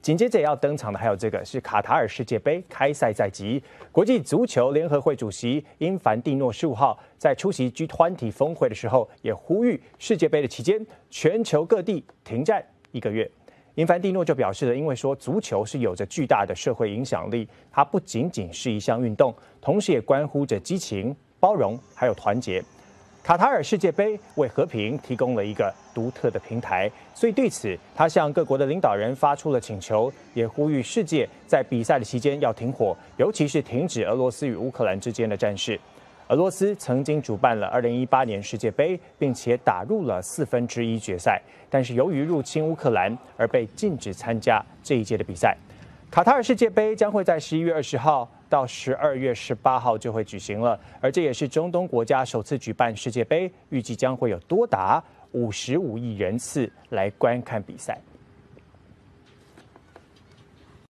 紧接着要登场的还有这个是卡塔尔世界杯开赛在即，国际足球联合会主席因凡蒂诺15号在出席 G20 峰会的时候，也呼吁世界杯的期间，全球各地停战1个月。因凡蒂诺就表示了，因为说足球是有着巨大的社会影响力，它不仅仅是一项运动，同时也关乎着激情、包容还有团结。卡塔尔世界杯为和平提供了一个独特的平台，所以对此，他向各国的领导人发出了请求，也呼吁世界在比赛的期间要停火，尤其是停止俄罗斯与乌克兰之间的战事。俄罗斯曾经主办了2018年世界杯，并且打入了1/4决赛，但是由于入侵乌克兰而被禁止参加这一届的比赛。卡塔尔世界杯将会在11月20号到12月18号就会举行了，而这也是中东国家首次举办世界杯，预计将会有多达55亿人次来观看比赛。